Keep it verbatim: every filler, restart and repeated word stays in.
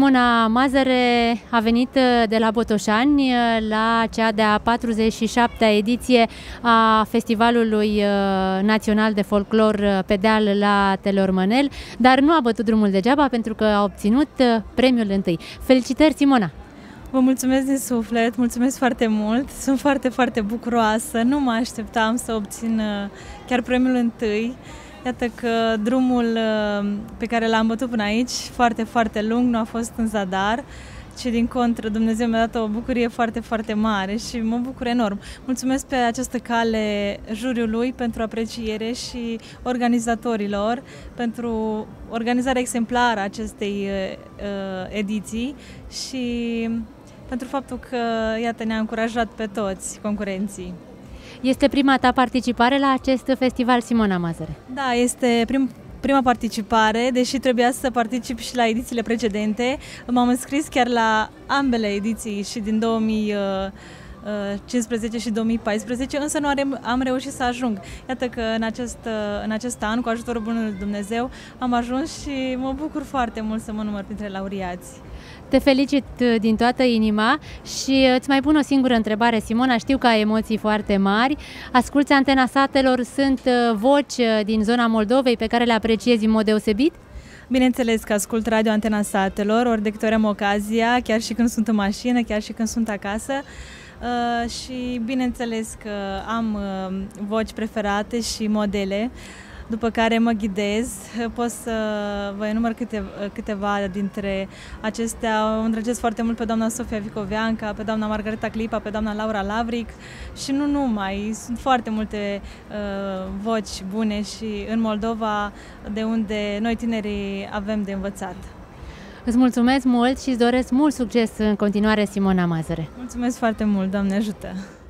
Simona Mazăre a venit de la Botoșani la cea de-a patruzeci și șaptea ediție a Festivalului Național de Folclor pe deal la Teleormănel, dar nu a bătut drumul degeaba pentru că a obținut premiul întâi. Felicitări, Simona! Vă mulțumesc din suflet, mulțumesc foarte mult, sunt foarte, foarte bucuroasă, nu mă așteptam să obțin chiar premiul întâi. Iată că drumul pe care l-am bătut până aici, foarte, foarte lung, nu a fost în zadar, ci din contră Dumnezeu mi-a dat o bucurie foarte, foarte mare și mă bucur enorm. Mulțumesc pe această cale juriului pentru apreciere și organizatorilor pentru organizarea exemplară a acestei uh, ediții și pentru faptul că, iată, ne-a încurajat pe toți concurenții. Este prima ta participare la acest festival, Simona Mazăre? Da, este prim, prima participare, deși trebuia să particip și la edițiile precedente. M-am înscris chiar la ambele ediții, și din două mii cincisprezece și două mii paisprezece, însă nu am reușit să ajung. Iată că în acest, în acest an, cu ajutorul bunului Dumnezeu, am ajuns și mă bucur foarte mult să mă număr printre laureați. Te felicit din toată inima și îți mai pun o singură întrebare, Simona. Știu că ai emoții foarte mari. Asculți Antena Satelor, sunt voci din zona Moldovei pe care le apreciezi în mod deosebit? Bineînțeles că ascult Radio Antena Satelor, ori de câte ori am ocazia, chiar și când sunt în mașină, chiar și când sunt acasă. Uh, și bineînțeles că am uh, voci preferate și modele după care mă ghidez. Pot să vă enumăr câte, câteva dintre acestea. O îndrăgesc foarte mult pe doamna Sofia Vicoveanca, pe doamna Margareta Clipa, pe doamna Laura Lavric și nu numai. Sunt foarte multe uh, voci bune și în Moldova, de unde noi tinerii avem de învățat. Îți mulțumesc mult și îți doresc mult succes în continuare, Simona Mazăre. Mulțumesc foarte mult, Doamne ajută!